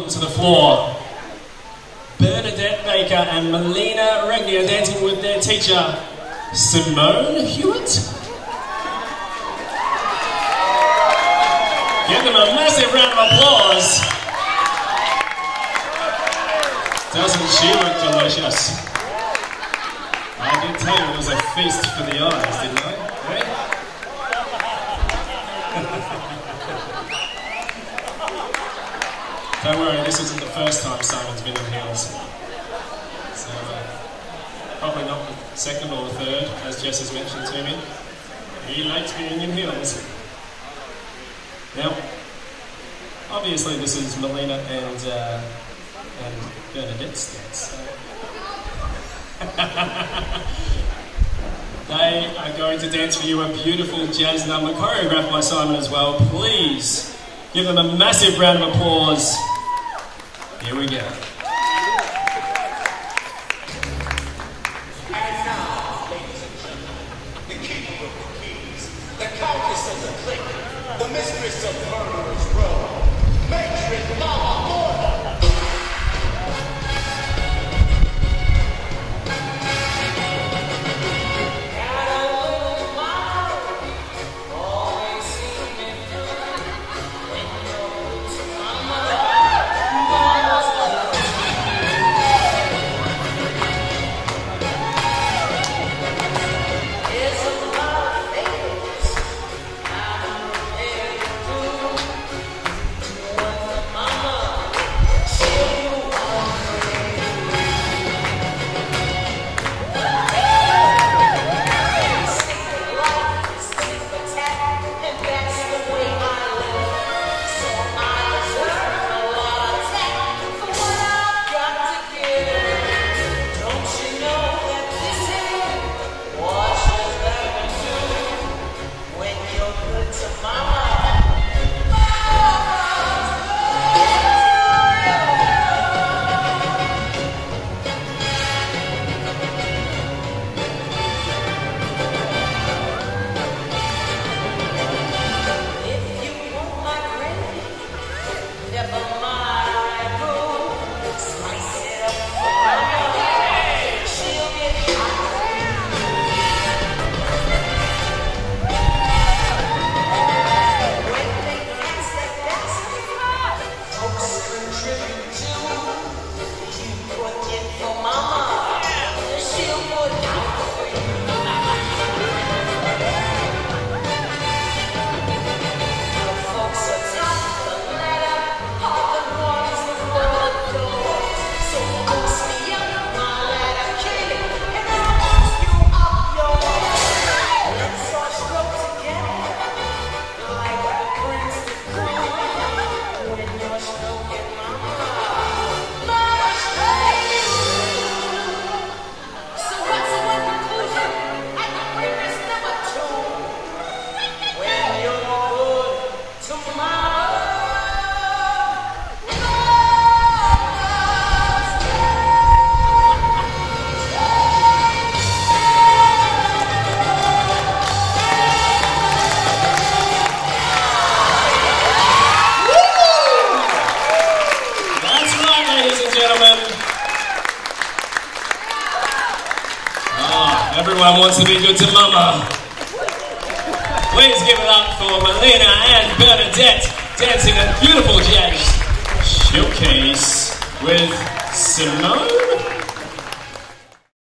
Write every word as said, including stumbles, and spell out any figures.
welcome to the floor Bernadette Baker and Melina Regnier dancing with their teacher Simone Hewitt. Give them a massive round of applause. Doesn't she look delicious? I did tell you it was a feast for the eyes, didn't I? Hey? Don't worry, this isn't the first time Simon's been in heels. So, uh, probably not the second or the third, as Jess has mentioned to me. He likes being in heels. Now, obviously this is Melina and, uh, and Bernadette's dance. So. They are going to dance for you a beautiful jazz number choreographed by Simon as well. Please give them a massive round of applause. Here we go. And now, ladies and gentlemen, the king of the keys, the countess of the clique, the mistress of Murderer's Row, Matron Mama Order. Everyone wants to be good to Mama. Please give it up for Melina and Bernadette dancing a beautiful jazz showcase with Simone